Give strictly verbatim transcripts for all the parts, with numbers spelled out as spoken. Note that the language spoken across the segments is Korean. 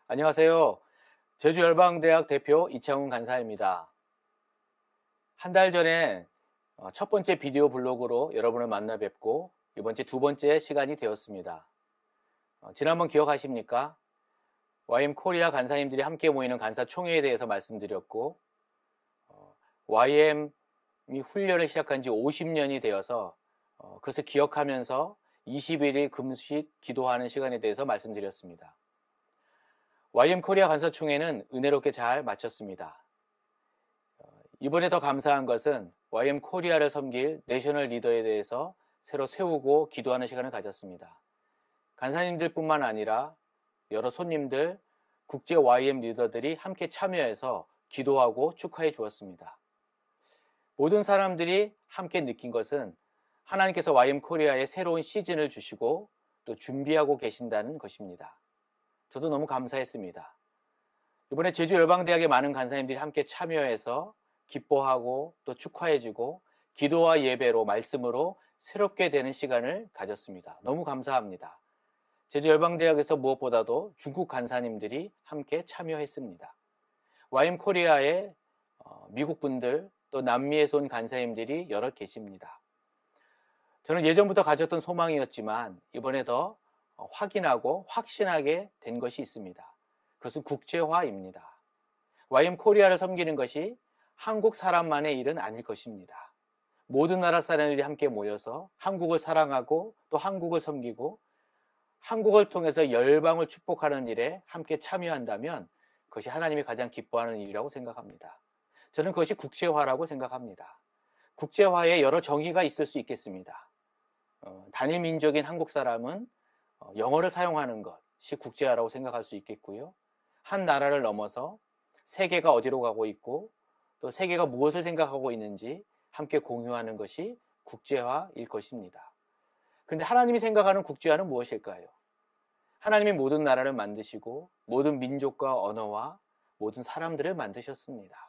안녕하세요. 제주열방대학 대표 이창훈 간사입니다. 한 달 전에 첫 번째 비디오 블로그로 여러분을 만나 뵙고 이번 주 두 번째 시간이 되었습니다. 지난번 기억하십니까? 와이엠 코리아 간사님들이 함께 모이는 간사총회에 대해서 말씀드렸고, 와이엠이 훈련을 시작한 지 오십 년이 되어서 그것을 기억하면서 이십일 일 금식 기도하는 시간에 대해서 말씀드렸습니다. 와이엠 코리아 간사총회는 은혜롭게 잘 마쳤습니다. 이번에 더 감사한 것은 와이엠 코리아를 섬길 내셔널 리더에 대해서 새로 세우고 기도하는 시간을 가졌습니다. 간사님들 뿐만 아니라 여러 손님들, 국제 와이엠 리더들이 함께 참여해서 기도하고 축하해 주었습니다. 모든 사람들이 함께 느낀 것은 하나님께서 와이엠 코리아에 새로운 시즌을 주시고 또 준비하고 계신다는 것입니다. 저도 너무 감사했습니다. 이번에 제주열방대학의 많은 간사님들이 함께 참여해서 기뻐하고 또 축하해주고 기도와 예배로 말씀으로 새롭게 되는 시간을 가졌습니다. 너무 감사합니다. 제주열방대학에서 무엇보다도 중국 간사님들이 함께 참여했습니다. 와이엠 코리아의 미국 분들 또 남미에서 온 간사님들이 여러 계십니다. 저는 예전부터 가졌던 소망이었지만 이번에 더 확인하고 확신하게 된 것이 있습니다. 그것은 국제화입니다. 와이엠 코리아를 섬기는 것이 한국 사람만의 일은 아닐 것입니다. 모든 나라 사람들이 함께 모여서 한국을 사랑하고 또 한국을 섬기고 한국을 통해서 열방을 축복하는 일에 함께 참여한다면 그것이 하나님이 가장 기뻐하는 일이라고 생각합니다. 저는 그것이 국제화라고 생각합니다. 국제화에 여러 정의가 있을 수 있겠습니다. 어, 단일 민족인 한국 사람은 영어를 사용하는 것이 국제화라고 생각할 수 있겠고요. 한 나라를 넘어서 세계가 어디로 가고 있고 또 세계가 무엇을 생각하고 있는지 함께 공유하는 것이 국제화일 것입니다. 그런데 하나님이 생각하는 국제화는 무엇일까요? 하나님이 모든 나라를 만드시고 모든 민족과 언어와 모든 사람들을 만드셨습니다.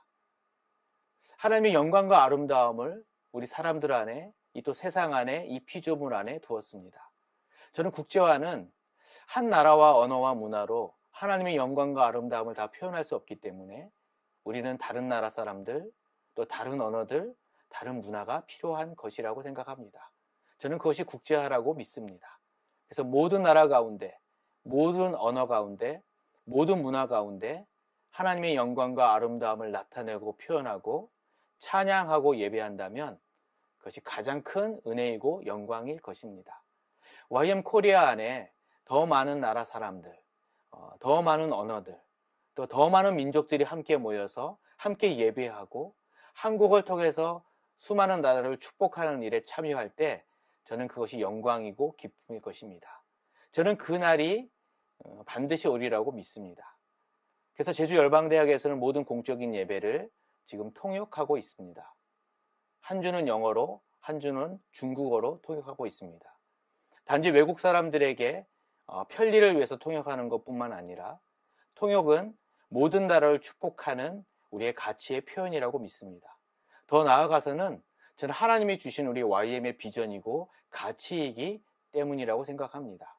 하나님의 영광과 아름다움을 우리 사람들 안에 이 또 세상 안에 이 피조물 안에 두었습니다. 저는 국제화는 한 나라와 언어와 문화로 하나님의 영광과 아름다움을 다 표현할 수 없기 때문에 우리는 다른 나라 사람들, 또 다른 언어들, 다른 문화가 필요한 것이라고 생각합니다. 저는 그것이 국제화라고 믿습니다. 그래서 모든 나라 가운데, 모든 언어 가운데, 모든 문화 가운데 하나님의 영광과 아름다움을 나타내고 표현하고 찬양하고 예배한다면 그것이 가장 큰 은혜이고 영광일 것입니다. 와이엠 코리아 안에 더 많은 나라 사람들, 더 많은 언어들, 또 더 많은 민족들이 함께 모여서 함께 예배하고 한국을 통해서 수많은 나라를 축복하는 일에 참여할 때 저는 그것이 영광이고 기쁨일 것입니다. 저는 그날이 반드시 오리라고 믿습니다. 그래서 제주열방대학에서는 모든 공적인 예배를 지금 통역하고 있습니다. 한 주는 영어로, 한 주는 중국어로 통역하고 있습니다. 단지 외국 사람들에게 편리를 위해서 통역하는 것뿐만 아니라 통역은 모든 나라를 축복하는 우리의 가치의 표현이라고 믿습니다. 더 나아가서는 저는 하나님이 주신 우리 와이엠의 비전이고 가치이기 때문이라고 생각합니다.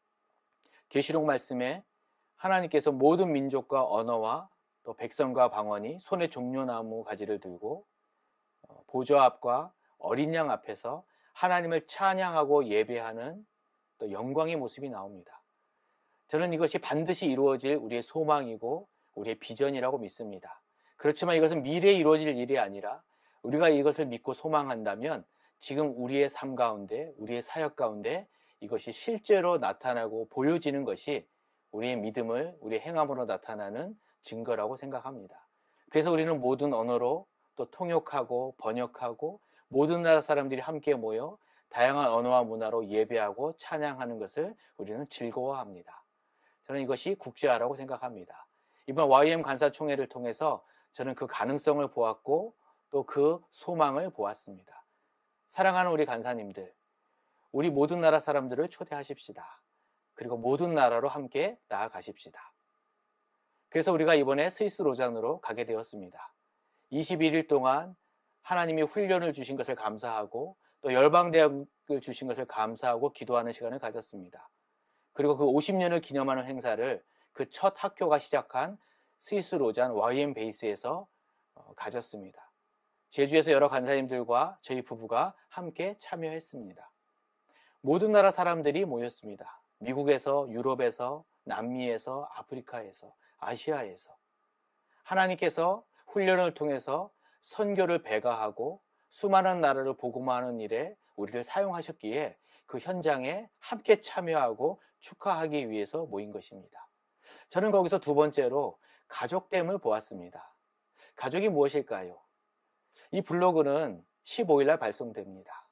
계시록 말씀에 하나님께서 모든 민족과 언어와 또 백성과 방언이 손에 종려나무 가지를 들고 보좌 앞과 어린 양 앞에서 하나님을 찬양하고 예배하는 또 영광의 모습이 나옵니다. 저는 이것이 반드시 이루어질 우리의 소망이고 우리의 비전이라고 믿습니다. 그렇지만 이것은 미래에 이루어질 일이 아니라 우리가 이것을 믿고 소망한다면 지금 우리의 삶 가운데, 우리의 사역 가운데 이것이 실제로 나타나고 보여지는 것이 우리의 믿음을 우리의 행함으로 나타나는 증거라고 생각합니다. 그래서 우리는 모든 언어로 또 통역하고 번역하고 모든 나라 사람들이 함께 모여 다양한 언어와 문화로 예배하고 찬양하는 것을 우리는 즐거워합니다. 저는 이것이 국제화라고 생각합니다. 이번 와이엠 간사총회를 통해서 저는 그 가능성을 보았고 또 그 소망을 보았습니다. 사랑하는 우리 간사님들, 우리 모든 나라 사람들을 초대하십시다. 그리고 모든 나라로 함께 나아가십시다. 그래서 우리가 이번에 스위스 로잔으로 가게 되었습니다. 이십일 일 동안 하나님이 훈련을 주신 것을 감사하고 또 열방대학을 주신 것을 감사하고 기도하는 시간을 가졌습니다. 그리고 그 오십 년을 기념하는 행사를 그 첫 학교가 시작한 스위스 로잔 와이엠 베이스에서 가졌습니다. 제주에서 여러 간사님들과 저희 부부가 함께 참여했습니다. 모든 나라 사람들이 모였습니다. 미국에서, 유럽에서, 남미에서, 아프리카에서, 아시아에서. 하나님께서 훈련을 통해서 선교를 배가하고 수많은 나라를 복음화하는 일에 우리를 사용하셨기에 그 현장에 함께 참여하고 축하하기 위해서 모인 것입니다. 저는 거기서 두 번째로 가족됨을 보았습니다. 가족이 무엇일까요? 이 블로그는 십오 일날 발송됩니다.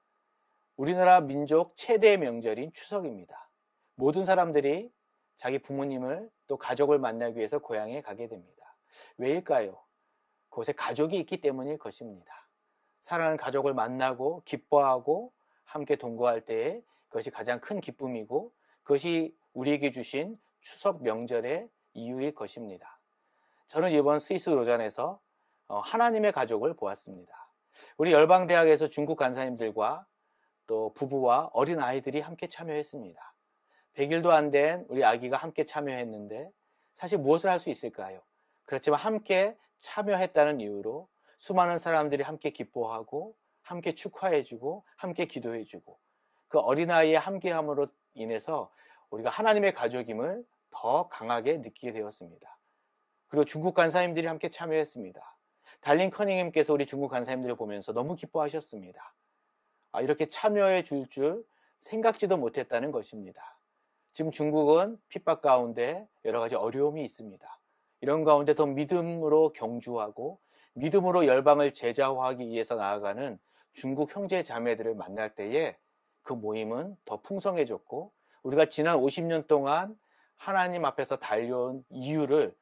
우리나라 민족 최대 명절인 추석입니다. 모든 사람들이 자기 부모님을 또 가족을 만나기 위해서 고향에 가게 됩니다. 왜일까요? 그곳에 가족이 있기 때문일 것입니다. 사랑하는 가족을 만나고 기뻐하고 함께 동거할 때에 그것이 가장 큰 기쁨이고 그것이 우리에게 주신 추석 명절의 이유일 것입니다. 저는 이번 스위스 로잔에서 하나님의 가족을 보았습니다. 우리 열방대학에서 중국 간사님들과 또 부부와 어린 아이들이 함께 참여했습니다. 백 일도 안 된 우리 아기가 함께 참여했는데 사실 무엇을 할 수 있을까요? 그렇지만 함께 참여했다는 이유로 수많은 사람들이 함께 기뻐하고 함께 축하해주고 함께 기도해주고 그 어린아이의 함께함으로 인해서 우리가 하나님의 가족임을 더 강하게 느끼게 되었습니다. 그리고 중국 간사님들이 함께 참여했습니다. 달린 커닝햄께서 우리 중국 간사님들을 보면서 너무 기뻐하셨습니다. 아, 이렇게 참여해 줄 줄 생각지도 못했다는 것입니다. 지금 중국은 핍박 가운데 여러 가지 어려움이 있습니다. 이런 가운데 더 믿음으로 경주하고 믿음으로 열방을 제자화하기 위해서 나아가는 중국 형제 자매들을 만날 때에 그 모임은 더 풍성해졌고 우리가 지난 오십 년 동안 하나님 앞에서 달려온 이유를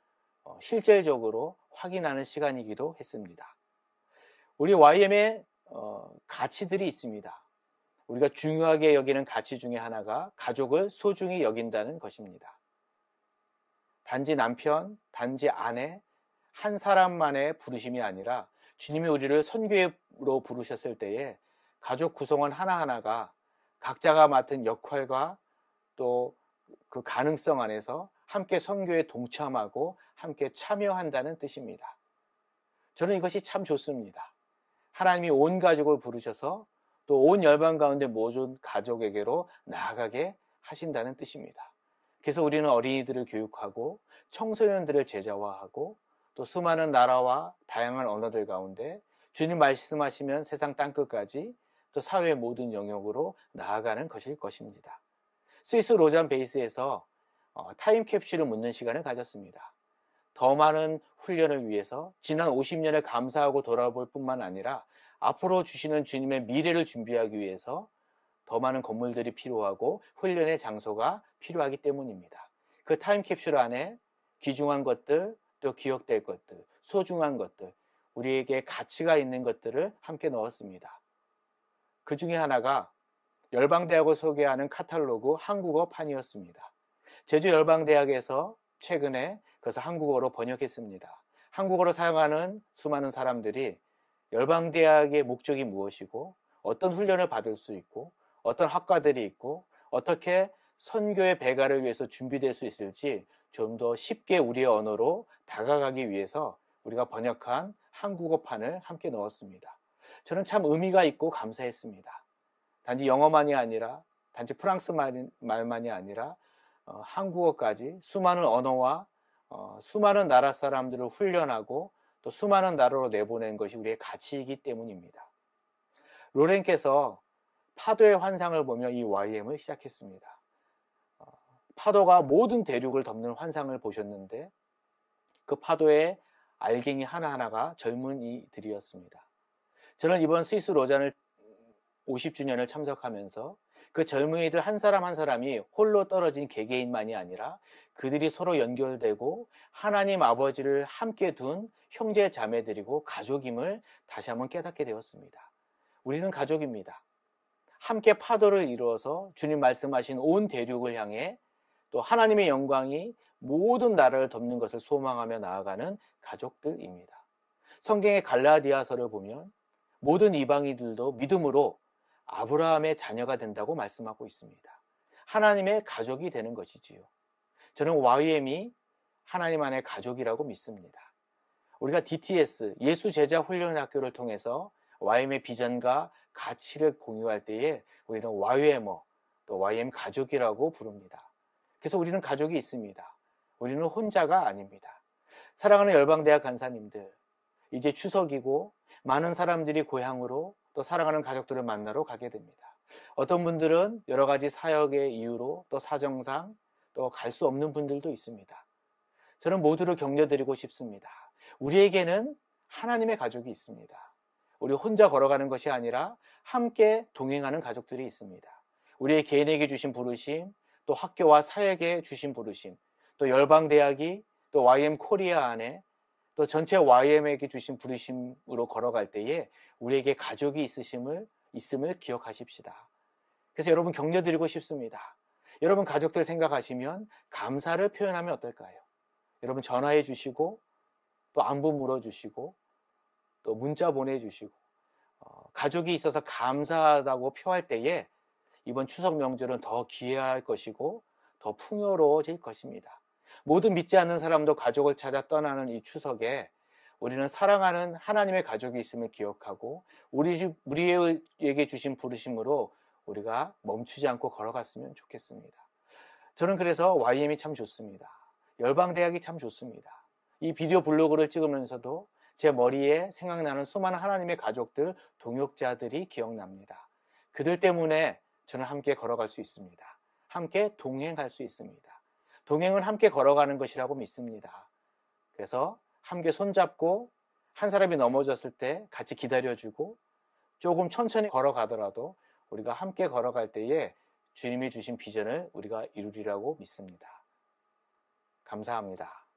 실질적으로 확인하는 시간이기도 했습니다. 우리 와이엠에 가치들이 있습니다. 우리가 중요하게 여기는 가치 중에 하나가 가족을 소중히 여긴다는 것입니다. 단지 남편, 단지 아내, 한 사람만의 부르심이 아니라 주님이 우리를 선교로 부르셨을 때에 가족 구성원 하나하나가 각자가 맡은 역할과 또 그 가능성 안에서 함께 선교에 동참하고 함께 참여한다는 뜻입니다. 저는 이것이 참 좋습니다. 하나님이 온 가족을 부르셔서 또 온 열방 가운데 모든 가족에게로 나아가게 하신다는 뜻입니다. 그래서 우리는 어린이들을 교육하고 청소년들을 제자화하고 또 수많은 나라와 다양한 언어들 가운데 주님 말씀하시면 세상 땅끝까지 또 사회의 모든 영역으로 나아가는 것일 것입니다. 스위스 로잔 베이스에서 타임캡슐을 묻는 시간을 가졌습니다. 더 많은 훈련을 위해서 지난 오십 년을 감사하고 돌아볼 뿐만 아니라 앞으로 주시는 주님의 미래를 준비하기 위해서 더 많은 건물들이 필요하고 훈련의 장소가 필요하기 때문입니다. 그 타임캡슐 안에 귀중한 것들, 또 기억될 것들, 소중한 것들, 우리에게 가치가 있는 것들을 함께 넣었습니다. 그 중에 하나가 열방대학을 소개하는 카탈로그 한국어판이었습니다. 제주열방대학에서 최근에 그것을 한국어로 번역했습니다. 한국어로 사용하는 수많은 사람들이 열방대학의 목적이 무엇이고 어떤 훈련을 받을 수 있고 어떤 학과들이 있고 어떻게 선교의 배가를 위해서 준비될 수 있을지 좀 더 쉽게 우리의 언어로 다가가기 위해서 우리가 번역한 한국어판을 함께 넣었습니다. 저는 참 의미가 있고 감사했습니다. 단지 영어만이 아니라 단지 프랑스 말, 말만이 아니라 어, 한국어까지 수많은 언어와 어, 수많은 나라 사람들을 훈련하고 또 수많은 나라로 내보낸 것이 우리의 가치이기 때문입니다. 로렌께서 파도의 환상을 보며 이 와이엠을 시작했습니다. 어, 파도가 모든 대륙을 덮는 환상을 보셨는데 그 파도의 알갱이 하나하나가 젊은이들이었습니다. 저는 이번 스위스 로잔을 오십 주년을 참석하면서 그 젊은이들 한 사람 한 사람이 홀로 떨어진 개개인만이 아니라 그들이 서로 연결되고 하나님 아버지를 함께 둔 형제 자매들이고 가족임을 다시 한번 깨닫게 되었습니다. 우리는 가족입니다. 함께 파도를 이루어서 주님 말씀하신 온 대륙을 향해 또 하나님의 영광이 모든 나라를 덮는 것을 소망하며 나아가는 가족들입니다. 성경의 갈라디아서를 보면 모든 이방인들도 믿음으로 아브라함의 자녀가 된다고 말씀하고 있습니다. 하나님의 가족이 되는 것이지요. 저는 와이엠이 하나님 안의 가족이라고 믿습니다. 우리가 디티에스, 예수 제자 훈련 학교를 통해서 와이엠의 비전과 가치를 공유할 때에 우리는 와이엠어, 또 와이엠 가족이라고 부릅니다. 그래서 우리는 가족이 있습니다. 우리는 혼자가 아닙니다. 사랑하는 열방대학 간사님들, 이제 추석이고 많은 사람들이 고향으로 또 사랑하는 가족들을 만나러 가게 됩니다. 어떤 분들은 여러 가지 사역의 이유로 또 사정상 또 갈 수 없는 분들도 있습니다. 저는 모두를 격려드리고 싶습니다. 우리에게는 하나님의 가족이 있습니다. 우리 혼자 걸어가는 것이 아니라 함께 동행하는 가족들이 있습니다. 우리의 개인에게 주신 부르심, 또 학교와 사역에 주신 부르심, 또 열방대학이 또 와이엠 코리아 안에 또 전체 와이엠에게 주신 부르심으로 걸어갈 때에 우리에게 가족이 있으심을, 있음을 기억하십시다. 그래서 여러분 격려드리고 싶습니다. 여러분 가족들 생각하시면 감사를 표현하면 어떨까요? 여러분 전화해 주시고 또 안부 물어주시고 또 문자 보내주시고 어, 가족이 있어서 감사하다고 표할 때에 이번 추석 명절은 더 기해할 것이고 더 풍요로워질 것입니다. 모든 믿지 않는 사람도 가족을 찾아 떠나는 이 추석에 우리는 사랑하는 하나님의 가족이 있음을 기억하고 우리, 우리에게 주신 부르심으로 우리가 멈추지 않고 걸어갔으면 좋겠습니다. 저는 그래서 와이엠이 참 좋습니다. 열방대학이 참 좋습니다. 이 비디오 블로그를 찍으면서도 제 머리에 생각나는 수많은 하나님의 가족들, 동역자들이 기억납니다. 그들 때문에 저는 함께 걸어갈 수 있습니다. 함께 동행할 수 있습니다. 동행은 함께 걸어가는 것이라고 믿습니다. 그래서 함께 손잡고 한 사람이 넘어졌을 때 같이 기다려주고 조금 천천히 걸어가더라도 우리가 함께 걸어갈 때에 주님이 주신 비전을 우리가 이루리라고 믿습니다. 감사합니다.